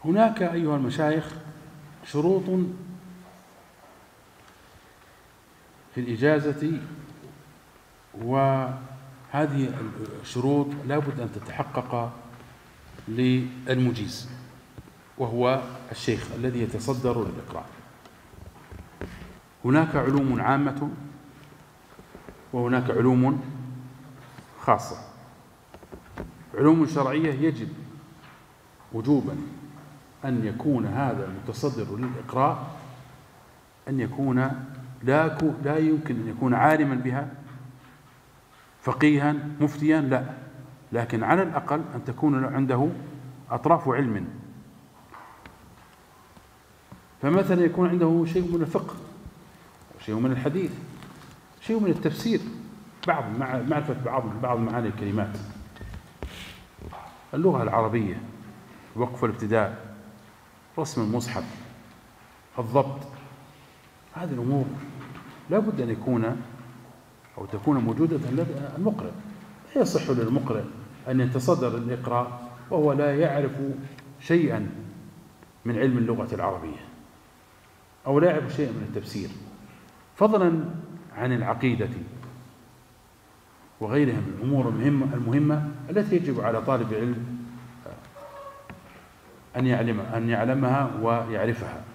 هناك أيها المشايخ شروط في الإجازة، وهذه الشروط لا بد أن تتحقق للمجيز، وهو الشيخ الذي يتصدر للإقراء. هناك علوم عامة وهناك علوم خاصة. علوم شرعية يجب وجوبا أن يكون هذا المتصدر للإقراء أن يكون لا يمكن أن يكون عالما بها، فقيها مفتيا، لا، لكن على الأقل أن تكون عنده أطراف علم. فمثلا يكون عنده شيء من الفقه، شيء من الحديث، شيء من التفسير، معرفة بعض معاني الكلمات، اللغة العربية، وقف الابتداء، رسم المصحف، الضبط. هذه الأمور لا بد أن تكون موجودة لدى المقرئ. لا يصح للمقرئ أن يتصدر الإقراء وهو لا يعرف شيئا من علم اللغة العربية أو لا يعرف شيئا من التفسير، فضلا عن العقيدة وغيرها من الأمور المهمة التي يجب على طالب العلم أن يعلمها ويعرفها.